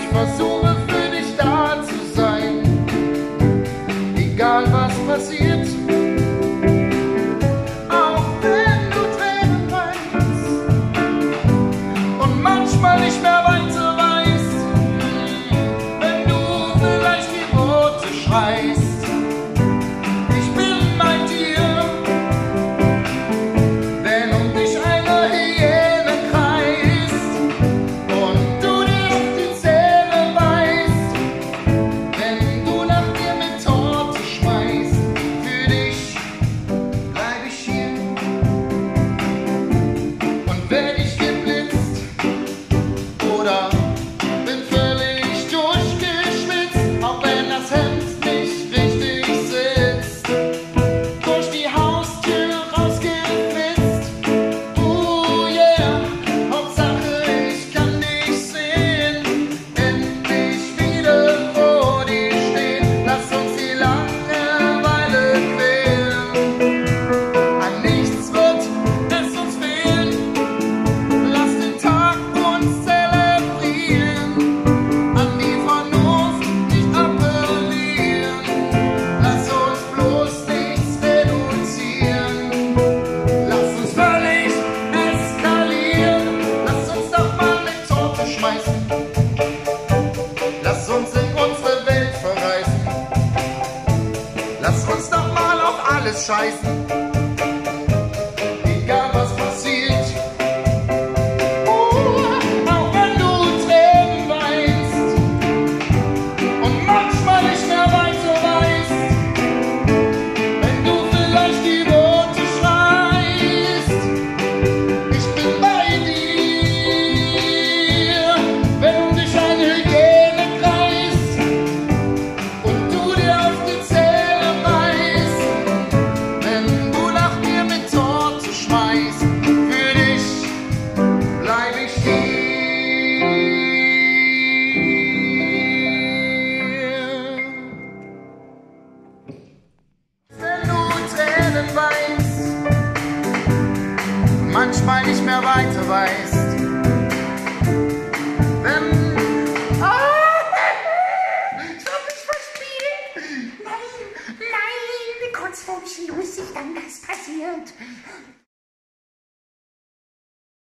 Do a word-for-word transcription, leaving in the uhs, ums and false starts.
versuche für dich da zu sein, egal was passiert. Auch wenn du Tränen weinst und manchmal nicht mehr weiter weißt, wenn du vielleicht die Worte schreist. Ich bin bei dir, wenn um dich eine Hyäne kreist und du dir auf die Zähne beißt, wenn du nach dir mit Torte schmeißt. Für dich bleib ich hier und werd ich geblitzt oder bin völlig durchgeschwitzt, auch wenn das Hemd nicht richtig sitzt, durch die Haustür rausgeflitzt. Oh yeah, Hauptsache ich kann dich sehen, endlich wieder vor dir stehen. Lass uns die Langeweile quälen, an nichts wird es uns fehlen. Lass den Tag uns zelebrieren, an die Vernunft nicht appellieren. Lass uns bloß nichts reduzieren, lass uns völlig eskalieren. Lass uns doch mal mit Torte schmeißen, lass uns in unsere Welt verreisen. Lass uns doch mal auf alles scheißen, egal was passiert. Auch wenn du Tränen weinst und manchmal nicht mehr weiter weißt, wenn du vielleicht die Worte schreist. Ich bin bei dir, wenn um dich eine Hyäne kreist und du dir auf die Zähne beißt, wenn du nach mir mit Torte schmeißt. Für dich bleib ich hier. Wenn du Tränen weinst, manchmal nicht mehr weiter weißt,